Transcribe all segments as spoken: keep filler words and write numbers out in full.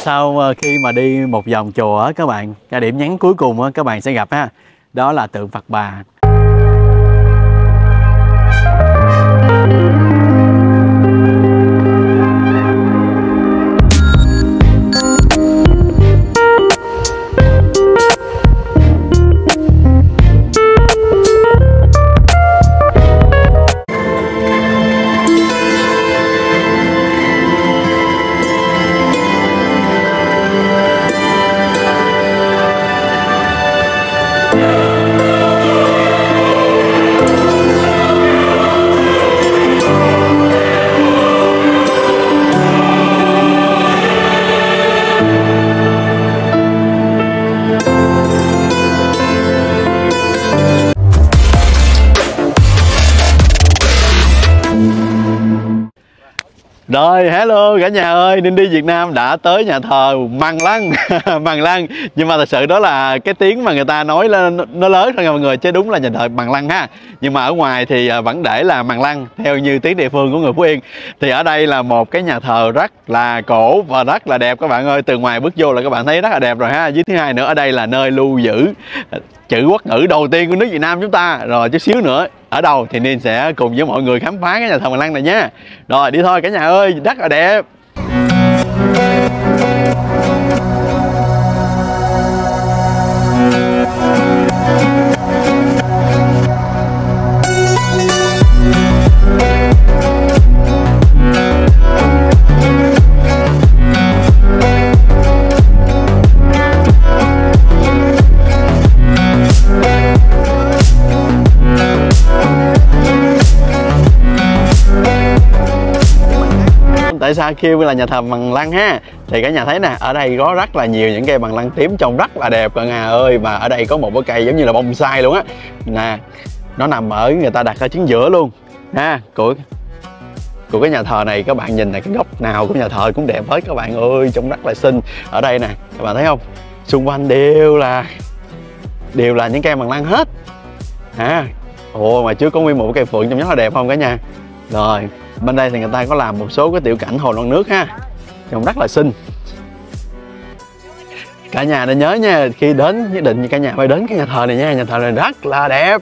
Sau khi mà đi một vòng chùa á các bạn, cái điểm nhấn cuối cùng á các bạn sẽ gặp ha, đó là tượng Phật Bà. Rồi, hello cả nhà ơi, Ninh đi Việt Nam đã tới nhà thờ Mằng Lăng. Mằng Lăng, nhưng mà thật sự đó là cái tiếng mà người ta nói lên nó lớn hơn mọi người, chứ đúng là nhà thờ Mằng Lăng ha. Nhưng mà ở ngoài thì vẫn để là Mằng Lăng theo như tiếng địa phương của người Phú Yên. Thì ở đây là một cái nhà thờ rất là cổ và rất là đẹp các bạn ơi. Từ ngoài bước vô là các bạn thấy rất là đẹp rồi ha. Với thứ hai nữa, ở đây là nơi lưu giữ chữ quốc ngữ đầu tiên của nước Việt Nam chúng ta. Rồi chút xíu nữa ở đâu thì Ninh sẽ cùng với mọi người khám phá cái nhà thờ Mằng Lăng này nha. Rồi đi thôi cả nhà ơi, rất là đẹp. Tại sao kêu là nhà thờ Mằng Lăng ha? Thì cả nhà thấy nè, ở đây có rất là nhiều những cây bằng lăng tím trông rất là đẹp cả nhà ơi. Mà ở đây có một cái cây giống như là bonsai luôn á. Nè, nó nằm ở, người ta đặt ở chính giữa luôn ha, của của cái nhà thờ này. Các bạn nhìn này, cái góc nào của nhà thờ cũng đẹp hết các bạn ơi, trông rất là xinh. Ở đây nè, các bạn thấy không? Xung quanh đều là đều là những cây bằng lăng hết ha. Ồ, mà trước có nguyên một cái cây phượng trông rất là đẹp không cả nhà? Rồi, bên đây thì người ta có làm một số cái tiểu cảnh hồ non nước ha, trông rất là xinh. Cả nhà nên nhớ nha, khi đến nhất định cả nhà phải đến cái nhà thờ này nha, nhà thờ này rất là đẹp.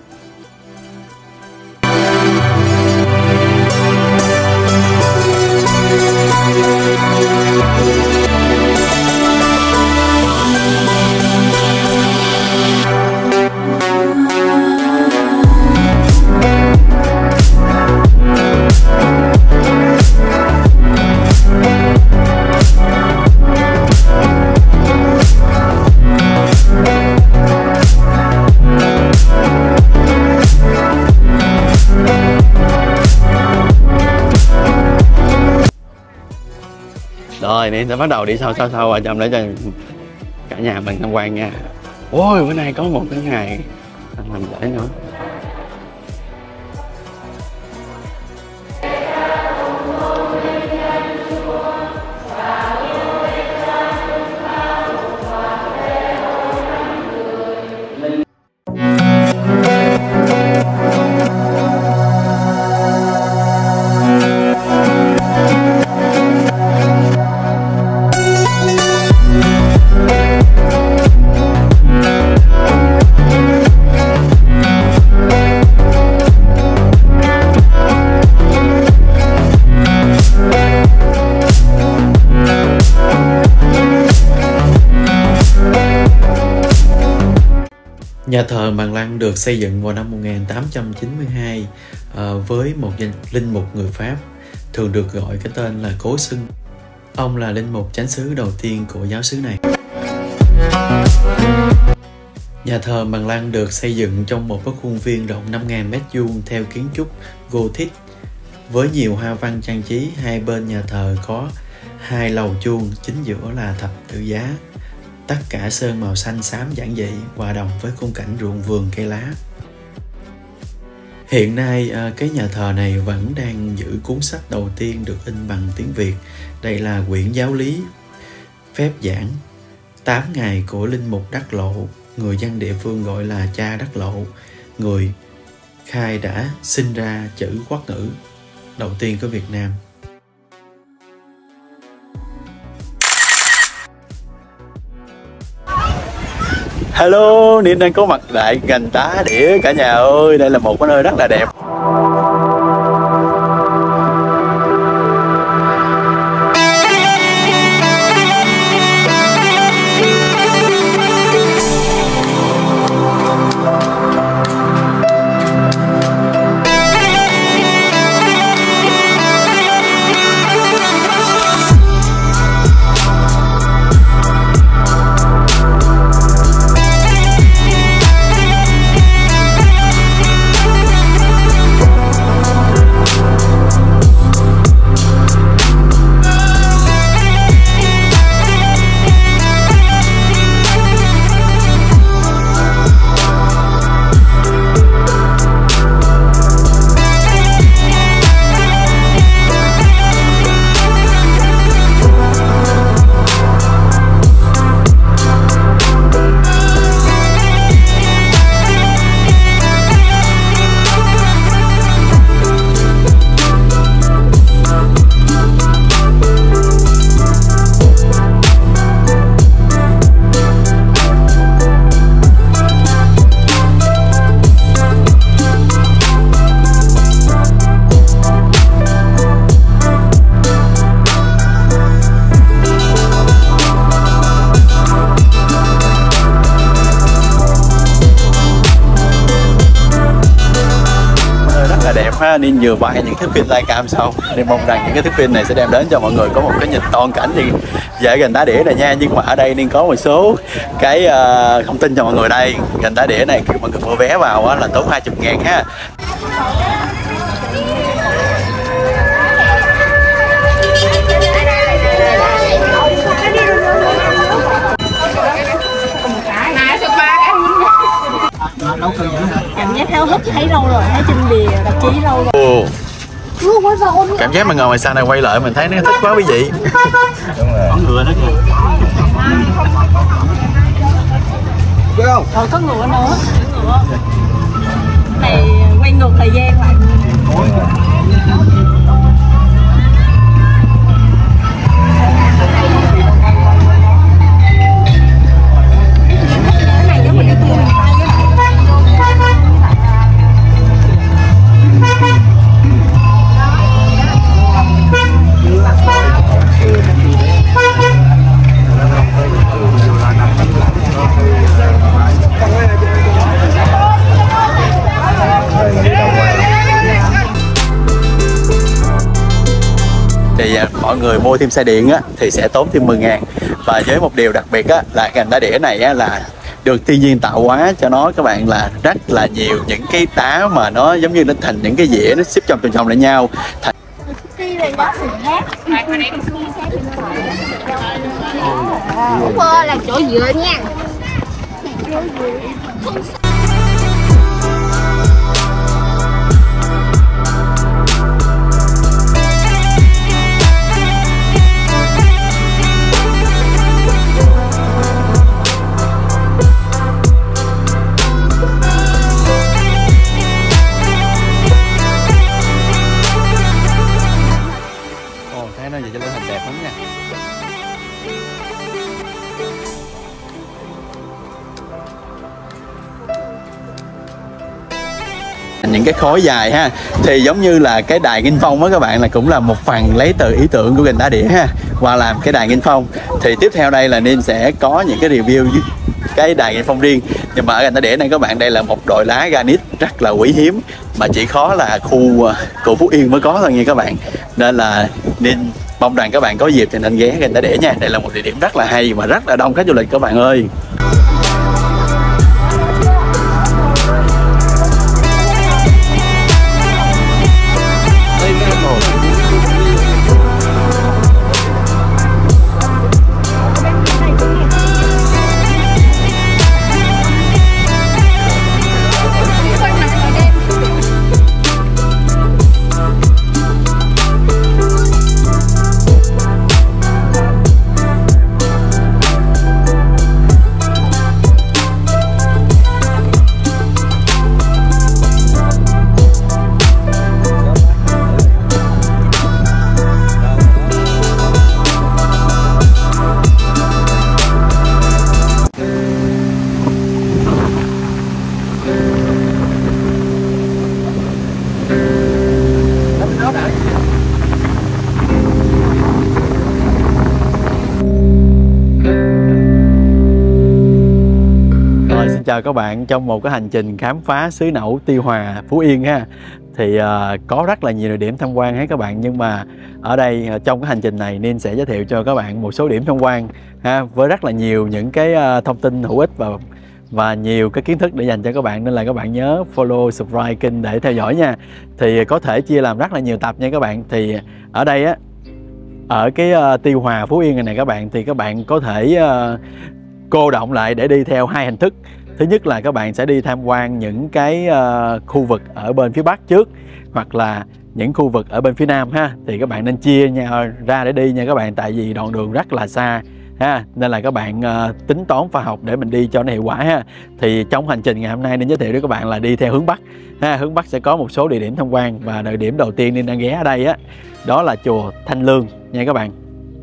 Rồi đi, sẽ bắt đầu đi sau sau sau vào trong để cho cả nhà mình tham quan nha. Ôi, bữa nay có một cái ngày làm lễ nữa. Nhà thờ Mằng Lăng được xây dựng vào năm một nghìn tám trăm chín mươi hai uh, với một linh mục người Pháp, thường được gọi cái tên là Cố Xưng. Ông là linh mục chánh xứ đầu tiên của giáo xứ này. Nhà thờ Mằng Lăng được xây dựng trong một cái khuôn viên rộng năm nghìn mét vuông theo kiến trúc Gothic với nhiều hoa văn trang trí. Hai bên nhà thờ có hai lầu chuông, chính giữa là thập tự giá. Tất cả sơn màu xanh xám giản dị, hòa đồng với khung cảnh ruộng vườn cây lá. Hiện nay cái nhà thờ này vẫn đang giữ cuốn sách đầu tiên được in bằng tiếng Việt. Đây là quyển giáo lý phép giảng tám ngày của linh mục Đắc Lộ, người dân địa phương gọi là cha Đắc Lộ, người khai đã sinh ra chữ quốc ngữ đầu tiên của Việt Nam. Hello, Ninh đang có mặt tại Gành Tá Đĩa cả nhà ơi. Đây là một cái nơi rất là đẹp. Nên vừa quay những thước phim Livecam xong, nên mong rằng những cái thước phim này sẽ đem đến cho mọi người có một cái nhìn toàn cảnh thì về Gành Tá Đĩa này nha. Nhưng mà ở đây nên có một số cái uh, thông tin cho mọi người đây. Gành Tá Đĩa này khi mọi người mua vé vào á, là tốn hai mươi ngàn ha. Cảm giác háo hức thấy lâu rồi, thấy trên bìa tạp chí lâu rồi. Ồ. Cảm giác mà ngồi ngoài xa này quay lại mình thấy nó thích quá quý vị. Đúng rồi. Có ngựa nữa kìa. Rồi có ngựa nữa. Ngựa. Này quay ngược thời gian lại. Thì mọi người mua thêm xe điện á, thì sẽ tốn thêm mười ngàn. Và với một điều đặc biệt á, là Gành Tá Đĩa này á, là được thiên nhiên tạo hóa cho nó các bạn là rất là nhiều những cái tá mà nó giống như nó thành những cái dĩa nó xếp chồng chồng chồng lại nhau. Thành... Ủa là chỗ dựa nha. Những cái khối dài ha, thì giống như là cái đài Nghinh Phong á các bạn, là cũng là một phần lấy từ ý tưởng của Gành Tá Đĩa ha, qua làm cái đài Nghinh Phong. Thì tiếp theo đây là Ninh sẽ có những cái review cái đài Nghinh Phong riêng. Nhưng mà ở Gành Tá Đĩa này các bạn, đây là một đội lá granite rất là quý hiếm mà chỉ khó là khu cụ Phú Yên mới có thôi nha các bạn. Nên là Ninh mong rằng các bạn có dịp thì nên ghé Gành Tá Đĩa nha. Đây là một địa điểm rất là hay và rất là đông khách du lịch các bạn ơi. chào các bạn trong một cái hành trình khám phá xứ Nẫu, Tuy Hòa, Phú Yên ha. Thì uh, có rất là nhiều địa điểm tham quan hết các bạn, nhưng mà ở đây trong cái hành trình này Ninh sẽ giới thiệu cho các bạn một số điểm tham quan ha, với rất là nhiều những cái uh, thông tin hữu ích và và nhiều cái kiến thức để dành cho các bạn, nên là các bạn nhớ follow, subscribe kênh để theo dõi nha. Thì có thể chia làm rất là nhiều tập nha các bạn. Thì ở đây á, ở cái uh, Tuy Hòa, Phú Yên này, này các bạn, thì các bạn có thể uh, cô động lại để đi theo hai hình thức. Thứ nhất là các bạn sẽ đi tham quan những cái uh, khu vực ở bên phía Bắc trước, hoặc là những khu vực ở bên phía Nam ha. Thì các bạn nên chia nhau ra để đi nha các bạn, tại vì đoạn đường rất là xa ha, nên là các bạn uh, tính toán khoa học để mình đi cho nó hiệu quả ha. Thì trong hành trình ngày hôm nay nên giới thiệu với các bạn là đi theo hướng Bắc ha. Hướng Bắc sẽ có một số địa điểm tham quan, và địa điểm đầu tiên nên đang ghé ở đây á, đó là chùa Thanh Lương nha các bạn.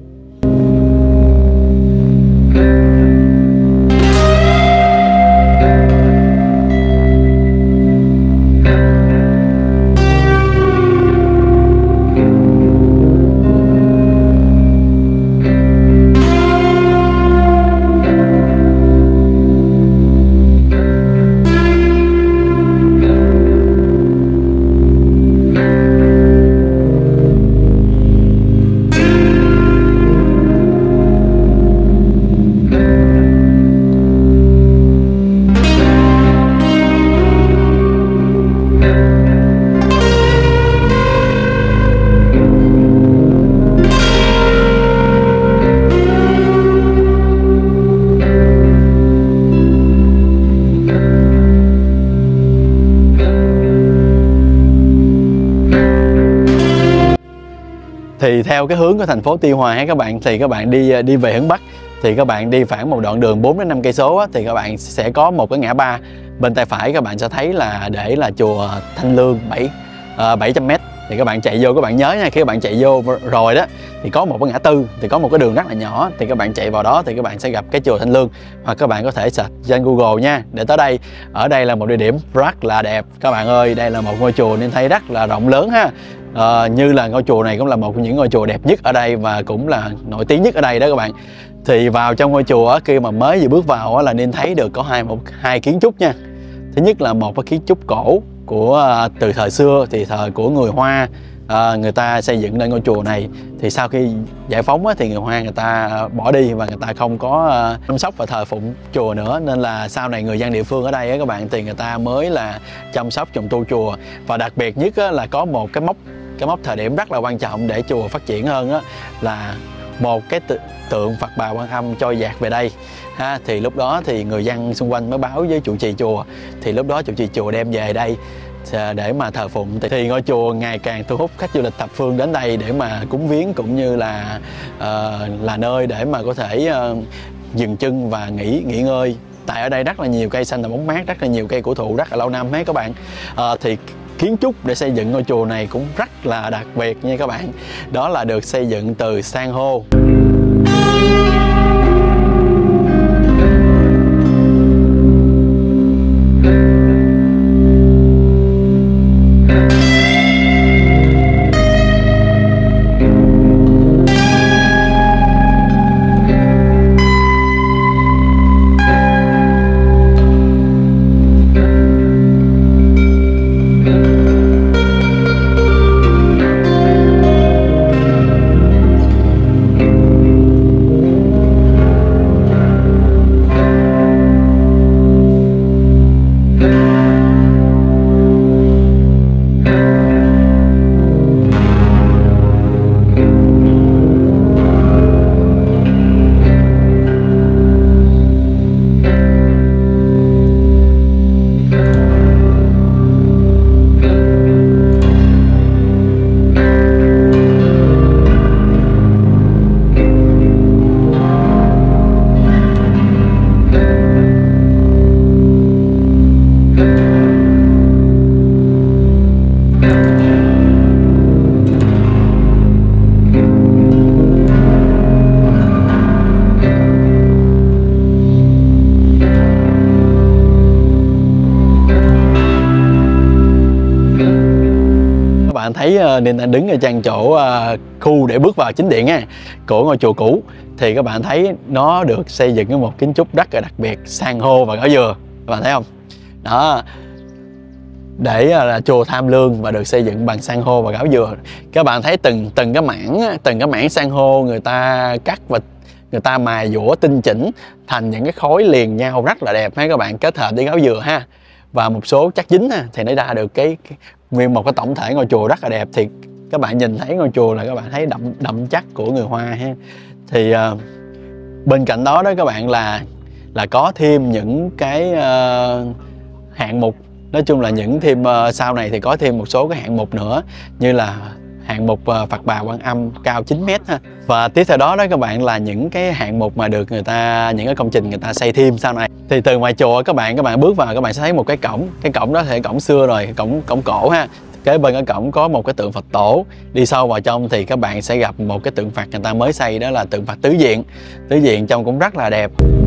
Thì theo cái hướng của thành phố Tuy Hòa hay các bạn, thì các bạn đi đi về hướng Bắc thì các bạn đi khoảng một đoạn đường bốn đến năm cây số thì các bạn sẽ có một cái ngã ba bên tay phải, các bạn sẽ thấy là để là chùa Thanh Lương bảy bảy trăm mét. Thì các bạn chạy vô, các bạn nhớ nha, khi các bạn chạy vô rồi đó thì có một cái ngã tư, thì có một cái đường rất là nhỏ, thì các bạn chạy vào đó thì các bạn sẽ gặp cái chùa Thanh Lương, hoặc các bạn có thể search trên Google nha để tới đây. Ở đây là một địa điểm rất là đẹp các bạn ơi. Đây là một ngôi chùa nên thấy rất là rộng lớn ha. À, như là ngôi chùa này cũng là một trong những ngôi chùa đẹp nhất ở đây và cũng là nổi tiếng nhất ở đây đó các bạn. Thì vào trong ngôi chùa khi mà mới vừa bước vào là nên thấy được có hai một hai kiến trúc nha. Thứ nhất là một cái kiến trúc cổ của từ thời xưa, thì thời của người Hoa, à, người ta xây dựng lên ngôi chùa này. Thì sau khi giải phóng á, thì người Hoa người ta bỏ đi và người ta không có uh, chăm sóc và thờ phụng chùa nữa, nên là sau này người dân địa phương ở đây á, các bạn, thì người ta mới là chăm sóc trùng tu chùa. Và đặc biệt nhất á, là có một cái mốc cái mốc thời điểm rất là quan trọng để chùa phát triển hơn đó, là một cái tượng Phật Bà Quan Âm trôi dạt về đây ha. Thì lúc đó thì người dân xung quanh mới báo với trụ trì chùa, thì lúc đó trụ trì chùa đem về đây để mà thờ phụng. Thì ngôi chùa ngày càng thu hút khách du lịch thập phương đến đây để mà cúng viếng, cũng như là uh, là nơi để mà có thể uh, dừng chân và nghỉ nghỉ ngơi. Tại ở đây rất là nhiều cây xanh và bóng mát, rất là nhiều cây cổ thụ rất là lâu năm hết các bạn. Uh, thì kiến trúc để xây dựng ngôi chùa này cũng rất là đặc biệt nha các bạn. Đó là được xây dựng từ san hô. bạn thấy nên đang đứng ở trang chỗ khu để bước vào chính điện á, của ngôi chùa cũ, thì các bạn thấy nó được xây dựng với một kiến trúc rất là đặc biệt, san hô và ngõ dừa các bạn thấy không? Đó, để là chùa Tham Lương và được xây dựng bằng san hô và gáo dừa. Các bạn thấy từng từng cái mảng từng cái mảng san hô người ta cắt và người ta mài dũa tinh chỉnh thành những cái khối liền nhau rất là đẹp ha các bạn, kết hợp với gáo dừa ha, và một số chất dính ha, thì nó ra được cái, cái nguyên một cái tổng thể ngôi chùa rất là đẹp. Thì các bạn nhìn thấy ngôi chùa là các bạn thấy đậm đậm chất của người Hoa ha. Thì uh, bên cạnh đó đó các bạn là là có thêm những cái uh, hạng mục, nói chung là những thêm uh, sau này thì có thêm một số cái hạng mục nữa, như là hạng mục uh, Phật Bà Quan Âm cao chín mét ha. Và tiếp theo đó đó các bạn là những cái hạng mục mà được người ta, những cái công trình người ta xây thêm sau này. Thì từ ngoài chùa các bạn các bạn bước vào các bạn sẽ thấy một cái cổng, cái cổng đó thì cổng xưa rồi, cổng cổng cổ ha. Kế bên cái cổng có một cái tượng Phật tổ. Đi sâu vào trong thì các bạn sẽ gặp một cái tượng Phật người ta mới xây, đó là tượng Phật tứ diện. Tứ diện trông cũng rất là đẹp.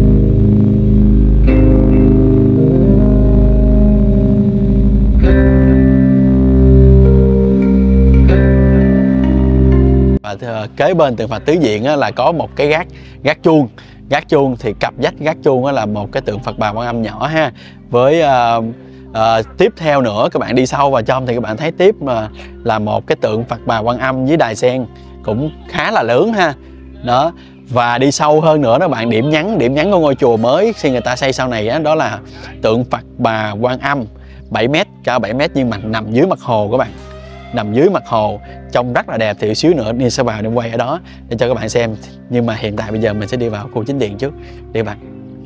Và kế bên tượng Phật tứ diện là có một cái gác gác chuông. Gác chuông thì cặp dách gác chuông là một cái tượng Phật Bà Quan Âm nhỏ ha. Với uh, uh, tiếp theo nữa các bạn đi sâu vào trong thì các bạn thấy tiếp mà là một cái tượng Phật Bà Quan Âm với đài sen cũng khá là lớn ha. Đó. Và đi sâu hơn nữa đó bạn, điểm nhấn điểm nhấn của ngôi chùa mới khi người ta xây sau này đó, đó là tượng Phật Bà Quan Âm bảy mét, cao bảy mét nhưng mà nằm dưới mặt hồ các bạn. Nằm dưới mặt hồ trông rất là đẹp. Thì xíu nữa đi sẽ vào đem quay ở đó để cho các bạn xem. Nhưng mà hiện tại bây giờ mình sẽ đi vào khu chính điện trước đi bạn.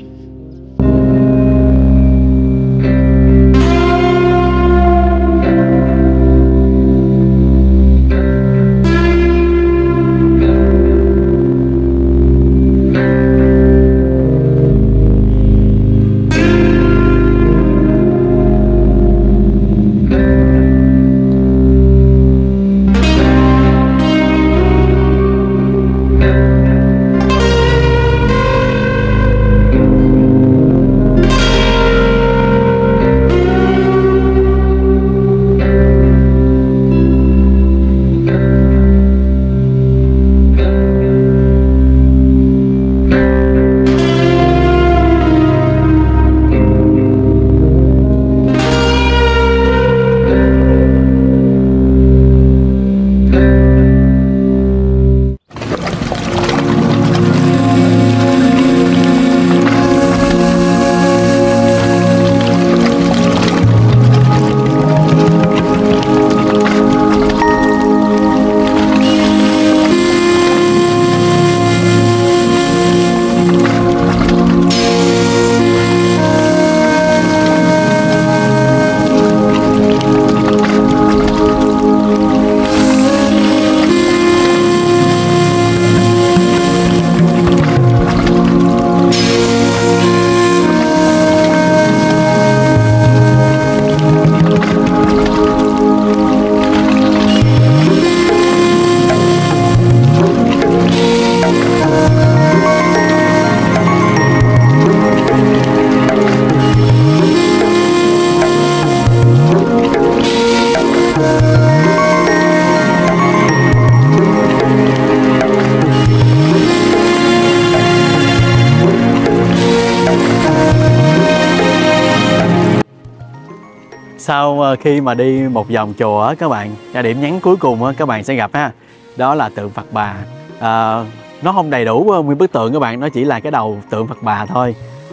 Sau khi mà đi một vòng chùa các bạn, cái điểm nhấn cuối cùng các bạn sẽ gặp ha, đó là tượng Phật Bà. À, nó không đầy đủ nguyên bức tượng các bạn, nó chỉ là cái đầu tượng Phật Bà thôi,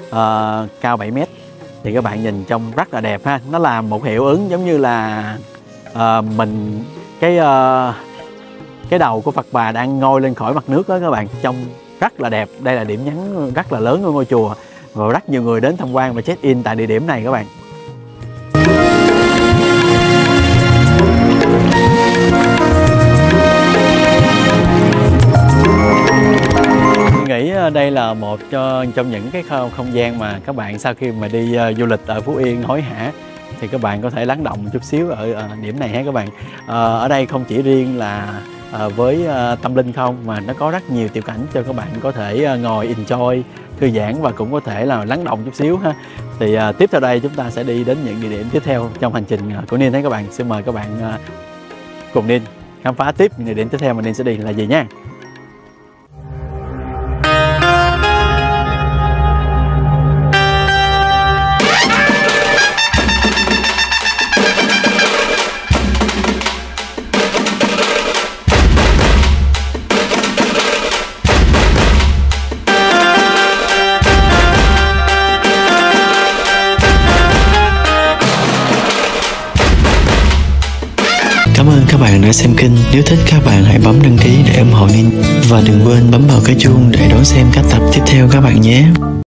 à, cao bảy mét. Thì các bạn nhìn trông rất là đẹp ha. Nó là một hiệu ứng giống như là à, mình cái à, cái đầu của Phật Bà đang ngoi lên khỏi mặt nước đó các bạn, trông rất là đẹp. Đây là điểm nhấn rất là lớn của ngôi chùa và rất nhiều người đến tham quan và check in tại địa điểm này các bạn. Nghĩ đây là một trong những cái không gian mà các bạn sau khi mà đi uh, du lịch ở Phú Yên hối hả thì các bạn có thể lắng động một chút xíu ở uh, điểm này ha các bạn. Uh, ở đây không chỉ riêng là uh, với uh, tâm linh không, mà nó có rất nhiều tiểu cảnh cho các bạn có thể uh, ngồi enjoy, thư giãn và cũng có thể là lắng động chút xíu ha. Thì uh, tiếp theo đây chúng ta sẽ đi đến những địa điểm tiếp theo trong hành trình uh, của Ninh thấy các bạn. Xin mời các bạn uh, cùng Ninh khám phá tiếp những địa điểm tiếp theo mà Ninh sẽ đi là gì nha. các bạn đã xem kênh. Nếu thích các bạn hãy bấm đăng ký để ủng hộ Ninh. Và đừng quên bấm vào cái chuông để đón xem các tập tiếp theo các bạn nhé.